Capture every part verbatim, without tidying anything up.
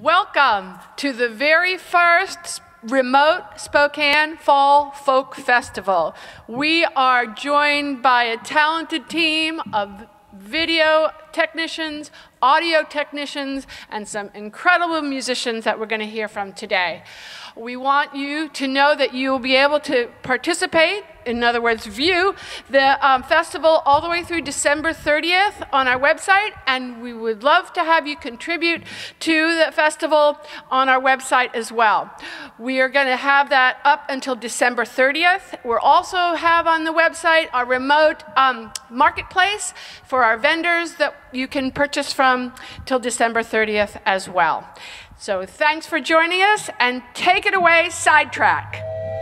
Welcome to the very first remote Spokane Fall Folk Festival. We are joined by a talented team of video technicians, audio technicians, and some incredible musicians that we're going to hear from today. We want you to know that you will be able to participate, in other words, view the um, festival all the way through December thirtieth on our website, and we would love to have you contribute to the festival on our website as well. We are going to have that up until December thirtieth. We'll also have on the website our remote um, marketplace for our vendors that you can purchase from till December thirtieth as well. So thanks for joining us, and take it away, Sidetrack.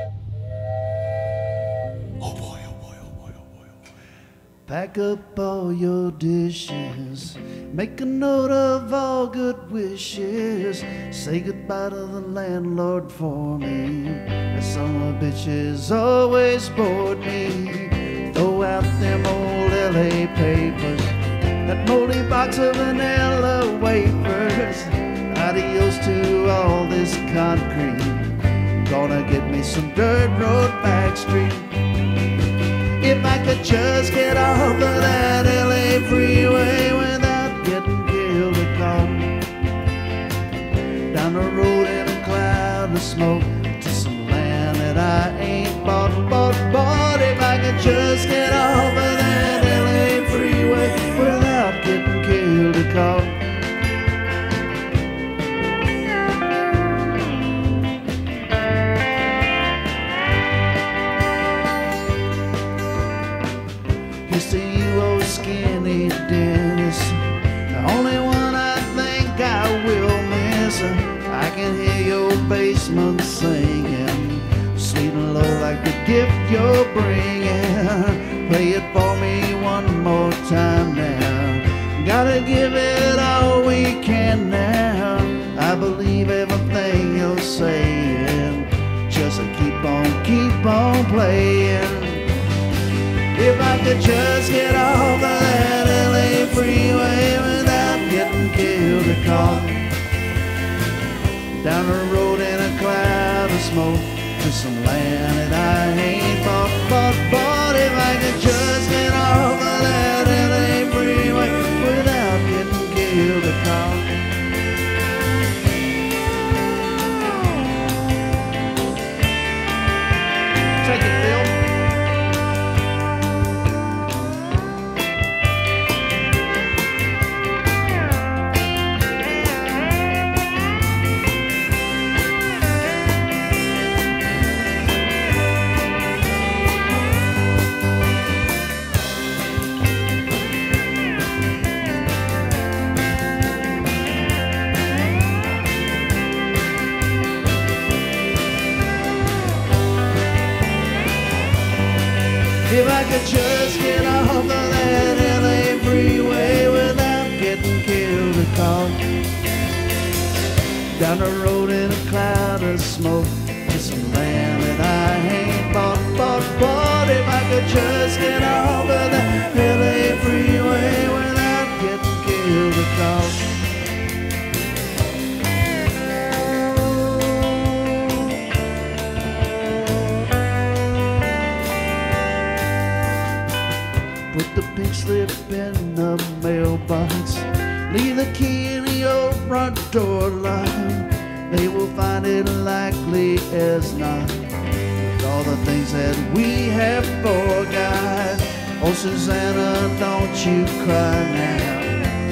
Oh boy, oh boy, oh boy, oh boy, oh boy. Pack up all your dishes, make a note of all good wishes, say goodbye to the landlord for me. That son of a bitch has always bored me. Throw out them old L A papers, that moldy box of vanilla wafers. Adios to all this concrete, gonna get me some dirt road back street. If I could just get off of that L A freeway without getting killed or caught, down the road in a cloud of smoke to some land that I ain't bought, bought, bought. If I could just get off of that L A freeway without getting killed or caught. To you, old skinny Dennis, the only one I think I will miss. I can hear your basement singing, sweet and low like the gift you're bringing. Play it for me one more time now, gotta give it all we can now. I believe everything you're saying, just keep on, keep on playing. If I could just get off of that L A freeway without getting killed or caught, down the road in a cloud of smoke to some land that I ain't bought, bought, bought. If I could just get off of that L A freeway without getting killed or caught. Take it, Bill. If I could just get off of that L A freeway without getting killed or caught, down the road in a cloud of smoke to some land that I ain't bought, bought, bought. If I could just get off of that L A freeway without getting killed or caught. Put the pink slip in the mailbox, leave the key in your front door lock. They will find it likely as not, with all the things that we have forgot. Oh, Susanna, don't you cry now.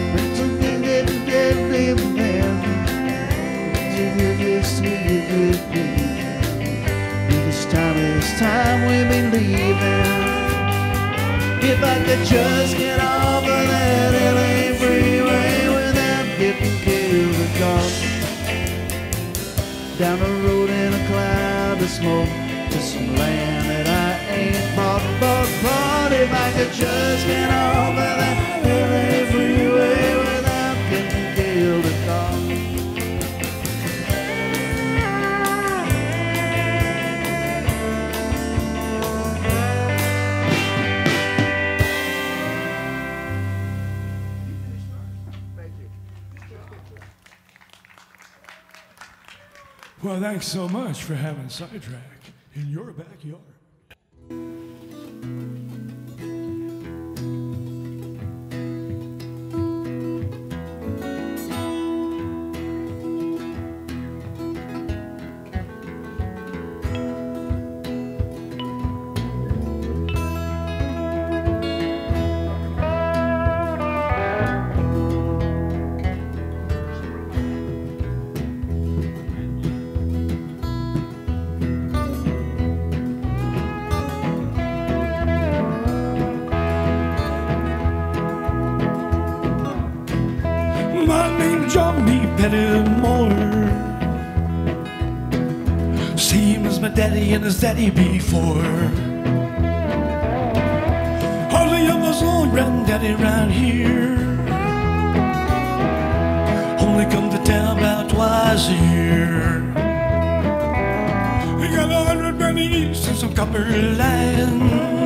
This time, this time we be leaving. If I could just get off of that L A freeway without getting killed or caught, down the road in a cloud of smoke to some land that I ain't bought, bought, bought. If I could just get off of that L A freeway without getting killed or caught. Well, thanks so much for having Sidetrack in your backyard. Johnny Pettimore, same as my daddy and his daddy before. Hardly ever saw granddaddy round here, only come to town about twice a year. He got a hundred pennies and some copper land.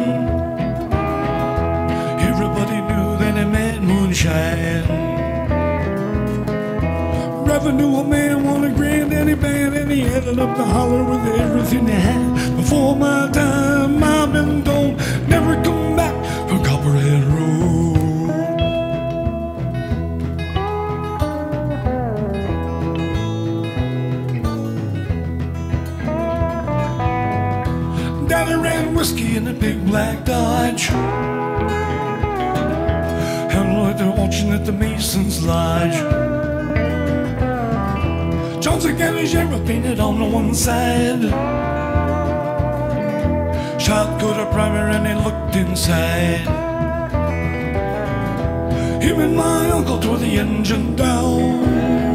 Everybody knew that he made moonshine. Never knew a man won a granddaddy band, and he headed up the holler with everything he had. Before my time, I've been told, never come back from Copperhead Road. Daddy ran whiskey in a big black Dodge, and like they're watching at the Mason's Lodge. Johnson County Sheriff painted on the one side, shot go to primer and he looked inside. Him and my uncle tore the engine down,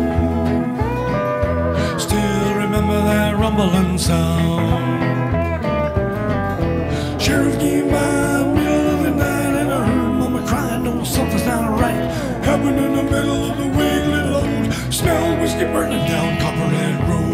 still remember that rumbling sound. Sheriff came by middle of the night and I heard mama crying, oh something's not right. Happened in the middle of the wiggly load, smell whiskey burning down Copperhead Road.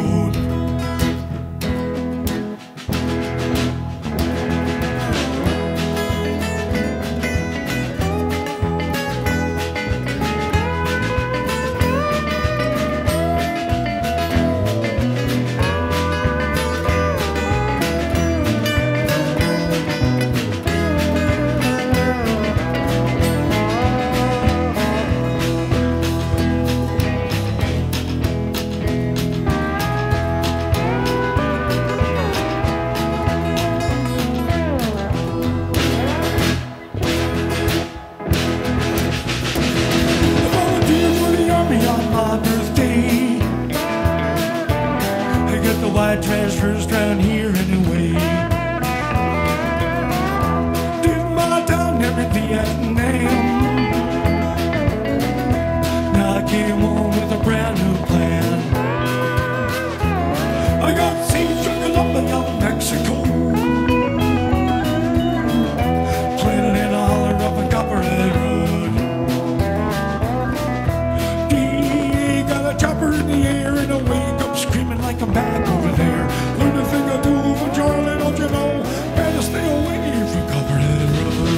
Transfers down here anyway. Did my time never the Vietnam. Now I came home with a brand new plan. I got seeds drinking up and down Mexico, planted in a holler up in Copperhead Road. D E A got a chopper in the air and I wake up screaming like a back over there. Learn the thing I do for Charlie, don't you know? Better stay away from Copperhead Road.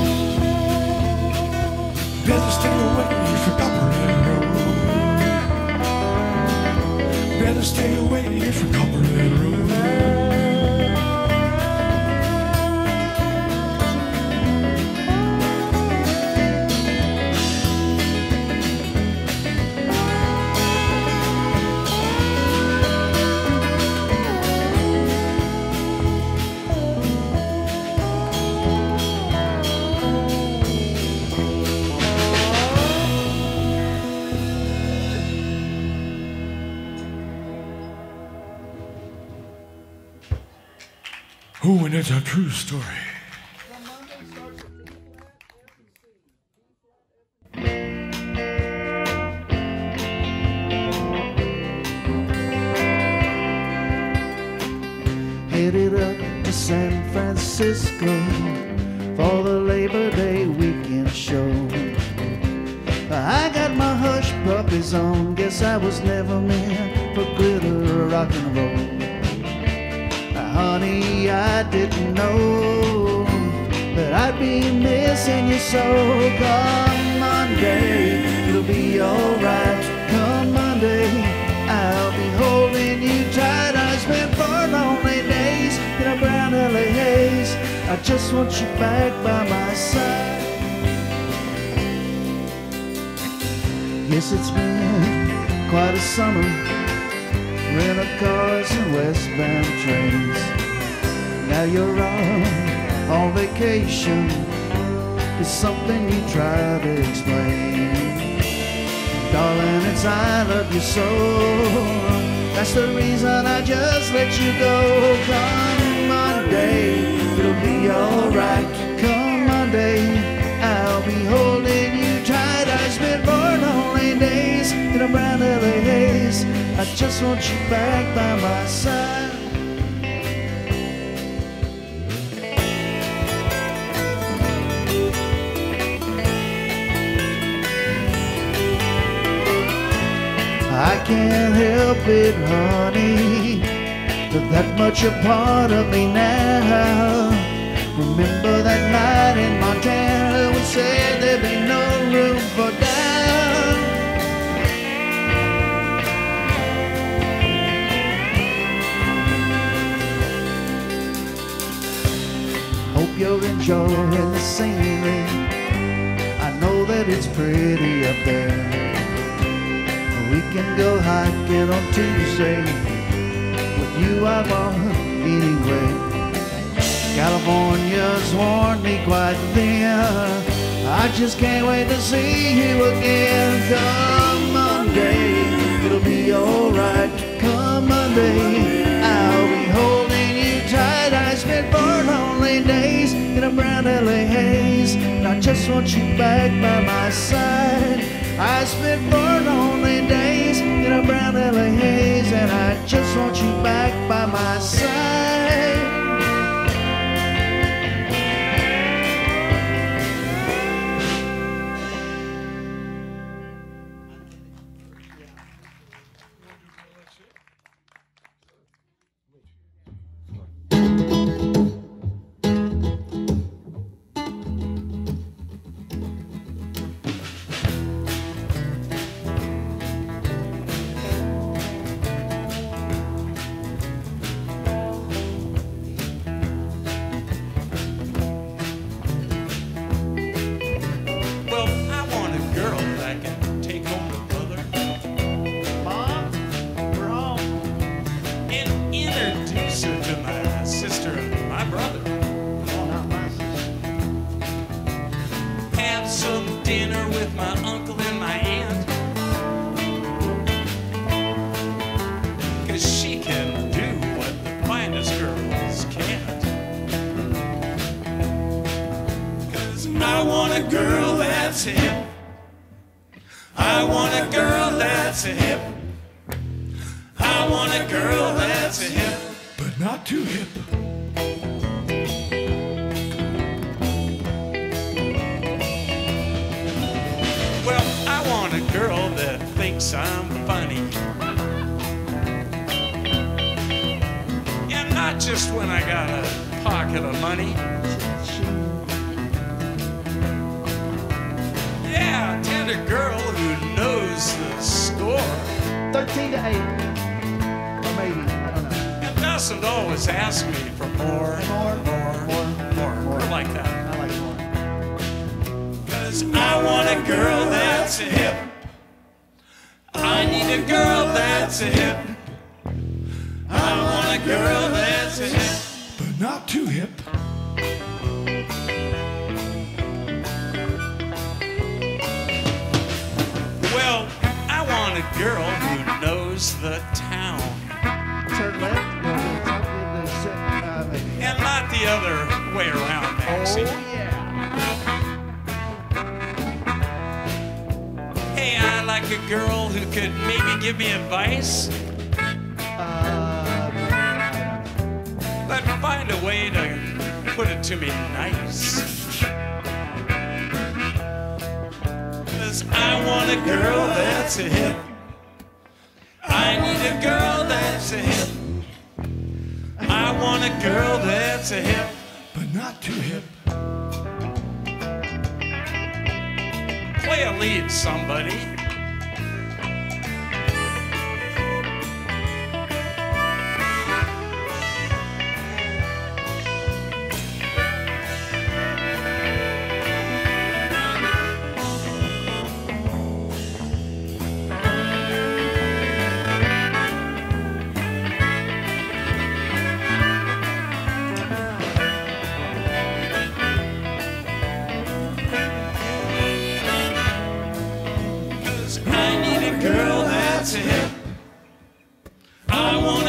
Better stay away from Copperhead Road. Better stay away from Copperhead Road. Oh, and it's a true story. Headed up to San Francisco for the Labor Day weekend show. I got my hush puppies on, guess I was never meant for glitter rock and roll. Honey, I didn't know that I'd be missing you so. Come Monday, it'll be alright. Come Monday, I'll be holding you tight. just want you back by my side. Yes, it's been quite a summer, rental cars and westbound trains. Now you're on, on vacation, it's something you try to explain. Darling, it's I love you so, that's the reason I just let you go. Come Monday, it'll be alright. Come Monday, I'll be holding you tight. I spent four lonely days in a brown L A haze. I just want you back by my side. I can't help it, honey, but that much a part of me now. Remember that night in Montana, we said there'd be no room for doubt. Hope you're enjoying the scenery. I know that it's pretty up there. We can go hiking on Tuesday. With you I want anyway. California's worn me quite thin. I just can't wait to see you again. Come Monday, it'll be alright. Come Monday, I'll be holding you tight. I spent four lonely days in a brown L A haze, and I just want you back by my side. I spent four lonely days in a brown L A haze, and I just want you back by my side.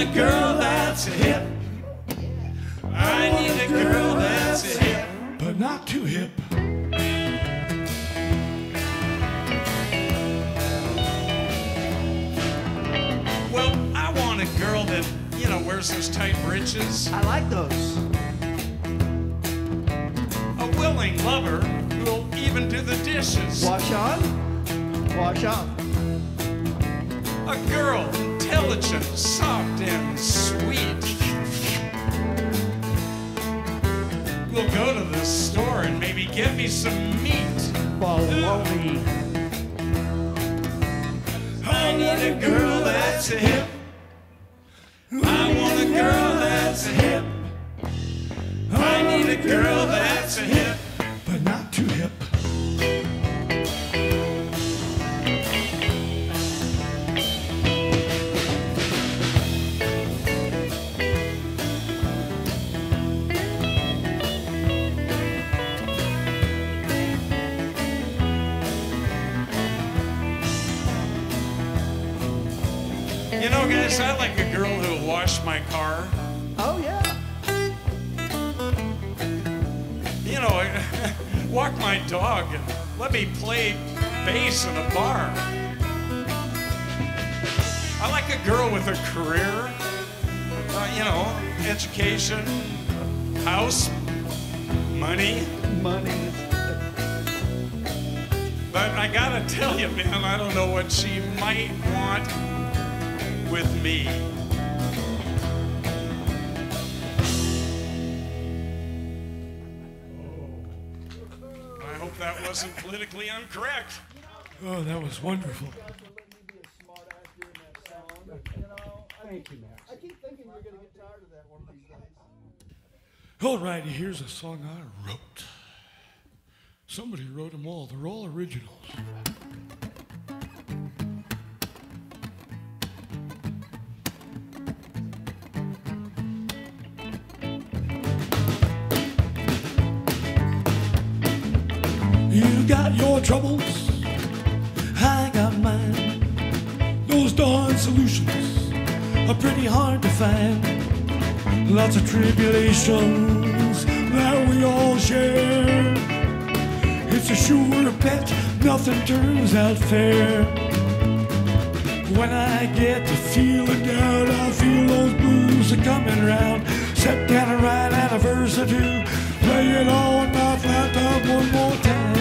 a girl that's hip. I need a girl that's hip, but not too hip. Well, I want a girl that, you know, wears those tight breeches. I like those. A willing lover who'll even do the dishes. Wash on, wash off. A girl, intelligent, soft, and sweet. We'll go to the store and maybe get me some meat. Baloney. I need a girl that's hip. I want a girl that's hip. I need a girl that's hip, but not too hip. You know, guys, I like a girl who'll wash my car. Oh, yeah. You know, walk my dog and let me play bass in a bar. I like a girl with a career, uh, you know, education, house, money. Money. But I gotta tell you, man, I don't know what she might want with me. I hope that wasn't politically incorrect. Oh, that was wonderful. Thank you, Max. I keep thinking you're going to get tired of that one of these days. All righty, here's a song I wrote. Somebody wrote them all. They're all originals. You got your troubles, I got mine. Those darn solutions are pretty hard to find. Lots of tribulations that we all share. It's a sure bet nothing turns out fair. When I get to feeling down, I feel those blues are coming around. Sit down and write out a verse or two. Play it on my flat top one more time.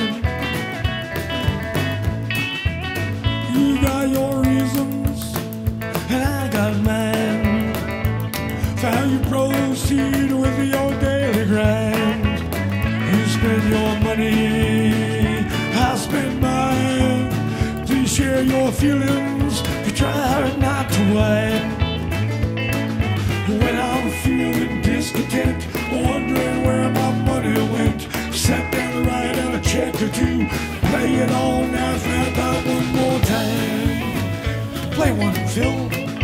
You got your reasons, and I got mine. For how you proceed with your daily grind. You spend your money, I spend mine. Please share your feelings, you try hard not to whine. When I'm feeling discontent, wondering where my money went, sat down to write out a check or two. Play it on now, flat out one more time. Play one, Phil.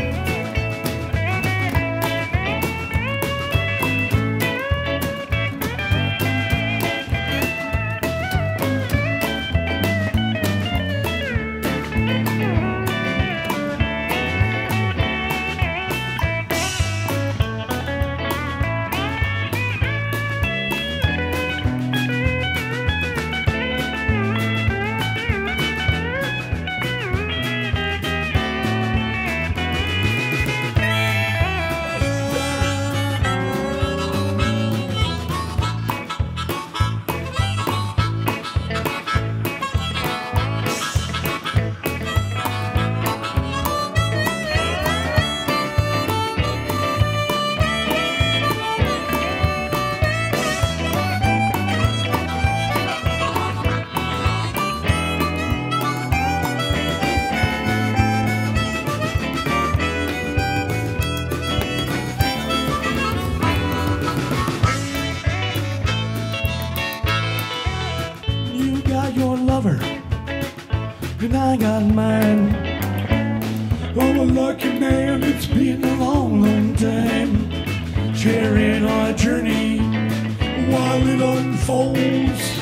And I got mine. Oh, a lucky man, it's been a long, long time. Sharing our journey while it unfolds.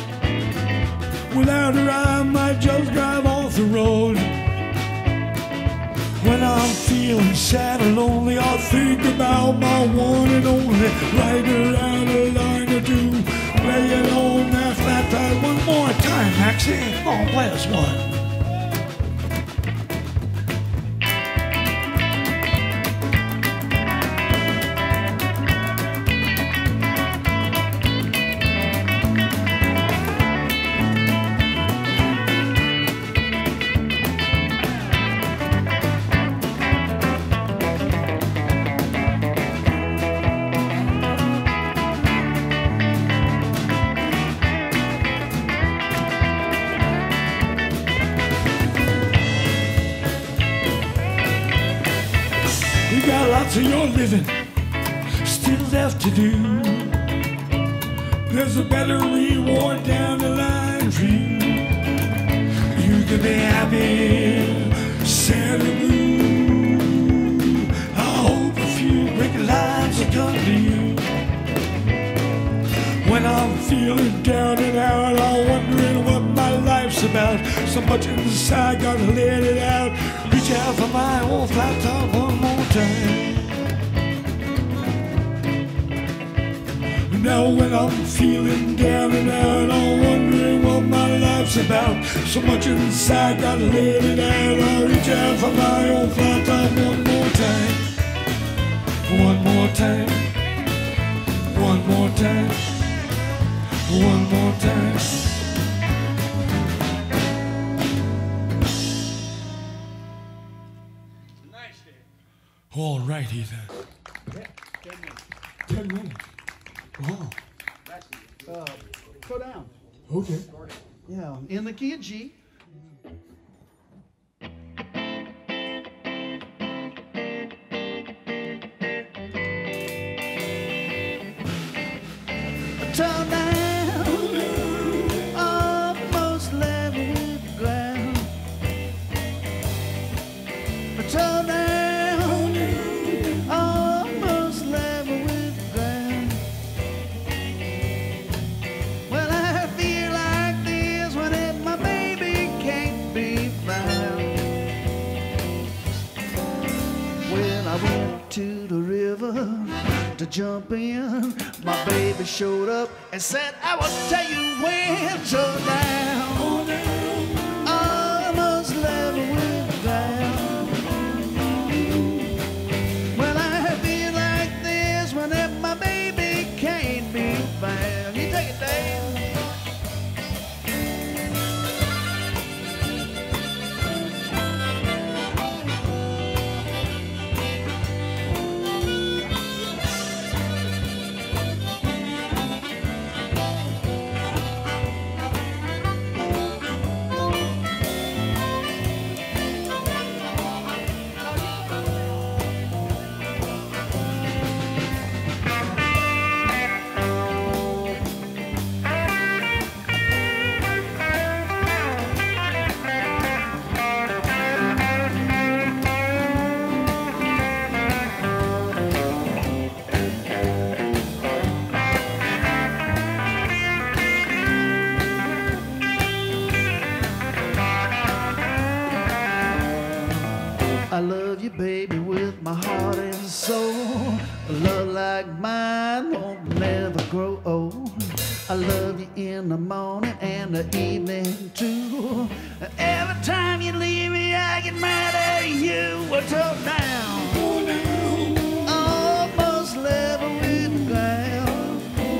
Without her, I might just drive off the road. When I I'm feeling sad and lonely, I'll think about my one and only. Write her out a line or two, play it on that flat tire one more time, Maxie. Oh, play us one. Lots of your living still left to do. There's a better reward down the line for you. You can be happy, sad or blue. I hope a few great lives will come to you. When I'm feeling down and out, I'm wondering what my life's about. So much inside, gotta let it out. Reach out for my old flat top one more time. Now when I'm feeling down and out, I'm wondering what my life's about. So much inside, gotta let it out. I'll reach out for my old flat top one more time. One more time. One more time. One more time. Nice day. All right, Ethan. Yeah, ten minutes. Ten minutes. Oh. Uh, go down. Okay. Yeah, in the key of G. Turn down, almost level with the ground. Turn down, almost level with the ground. Well, I feel like this when my baby can't be found. Well, I went to the river to jump in. My baby showed up and said, I will tell you when. So down, almost level with the ground. Well, I feel like this whenever my baby can't be found. You take it, Dave. I love you, baby, with my heart and soul. A love like mine won't never grow old. I love you in the morning and the evening too. Every time you leave me, I get mad at you. What's up now? Almost level with the ground.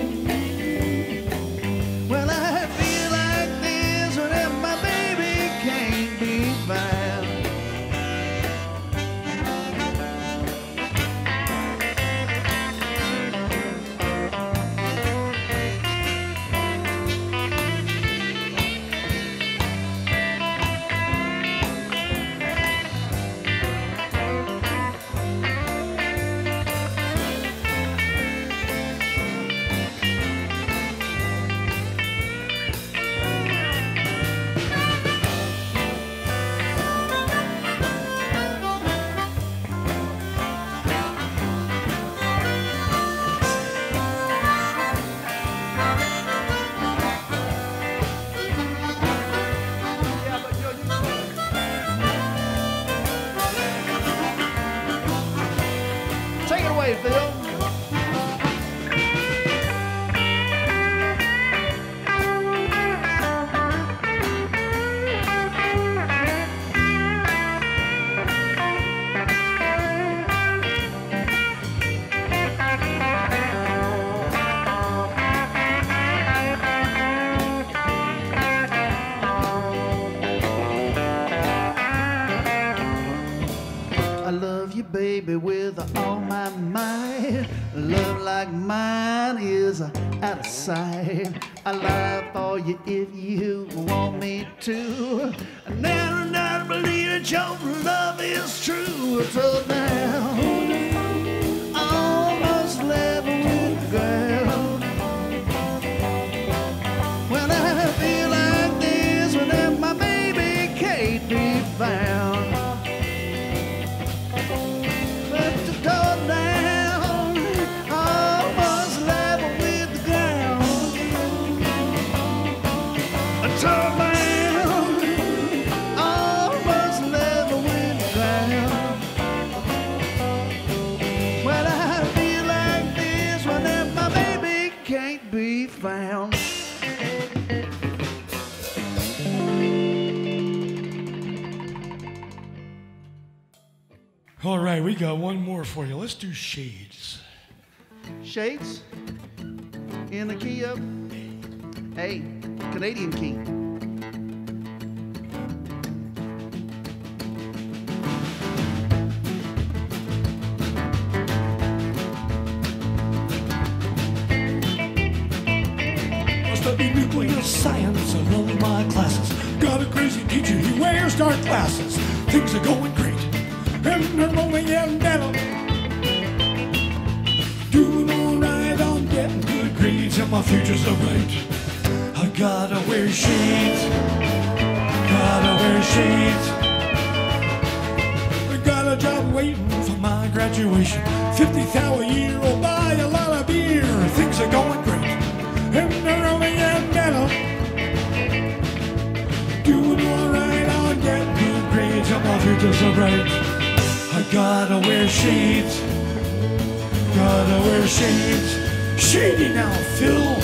Well, I feel like this whenever my baby can't be found. away, Phil. Baby, with all my might, love like mine is out of sight. I lie for you if you want me to. I never, never believe that your love is true. So now, almost level with the ground. When I feel like this, when my baby can't be found. All right, we got one more for you. Let's do Shades. Shades? In the key of A, Canadian key. I studied nuclear science. I love my classes. Got a crazy teacher. He wears dark glasses. Things are going great. And they're rolling in metal. Doing alright, I'm getting good grades, and my future's so bright. I gotta wear shades. Gotta wear shades. I got a job waiting for my graduation. fifty thousand a year, I'll buy a lot of beer. Things are going great. And they're rolling in metal. Doing alright, I'm getting good grades, and my future's so bright. I gotta wear shades, gotta wear shades. Shady now, Phil.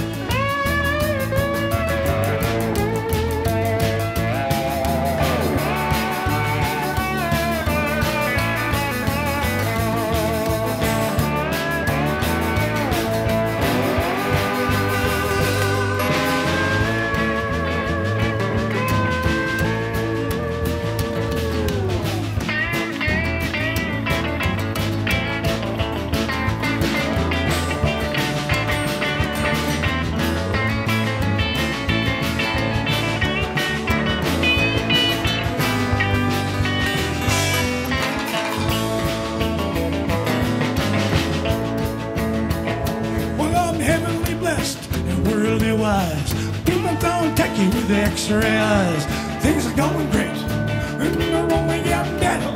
With the X-ray eyes, things are going great, and they're rolling out metal.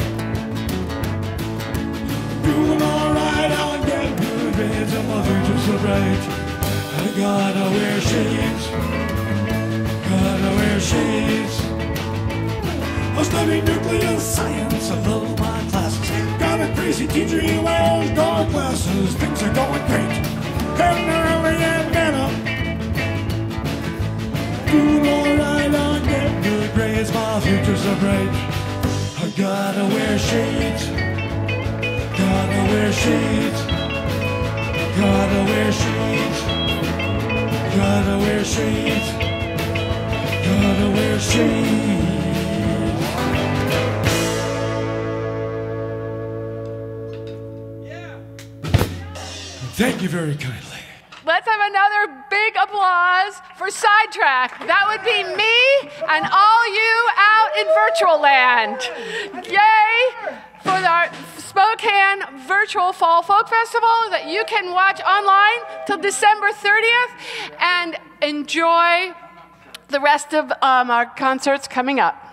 Doing alright, I'll get good grades, and my future's so bright. I gotta wear shades, gotta wear shades. I study nuclear science, I love my classes. Got a crazy teacher, he wears dark glasses. Things are going great, and they're rolling out metal. Doing alright, I'll get good grades, my future's so bright. I gotta wear shades, gotta wear shades, gotta wear shades, gotta wear shades, gotta wear shades. Yeah. Thank you very kindly. Let's have another big applause for Sidetrack. That would be me and all you out in virtual land. Yay for our Spokane Virtual Fall Folk Festival that you can watch online till December thirtieth and enjoy the rest of um, our concerts coming up.